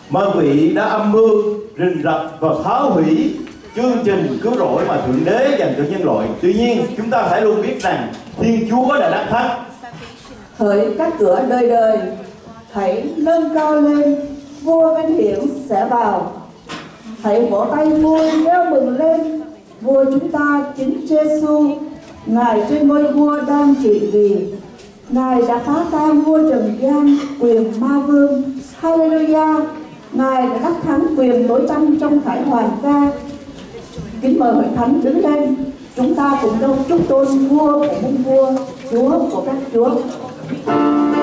Ma quỷ đã âm mưu rình rập và phá hủy chương trình cứu rỗi mà Thượng Đế dành cho nhân loại. Tuy nhiên, chúng ta phải luôn biết rằng Thiên Chúa đã đắc thắng. Hỡi các cửa đời đời, hãy nâng cao lên, vua vinh hiển sẽ vào. Hãy vỗ tay vui reo mừng lên, vua chúng ta chính Giêsu, Ngài trên ngôi vua đang trị vì. Ngài đã phá tan vua trần gian, quyền ma vương. Hallelujah! Ngài đã đắc thắng quyền tối tăm trong khải hoàn ca. Kính mời hội thánh đứng lên, chúng ta cùng đông chúc tôn vua của muôn vua, Chúa của các chúa.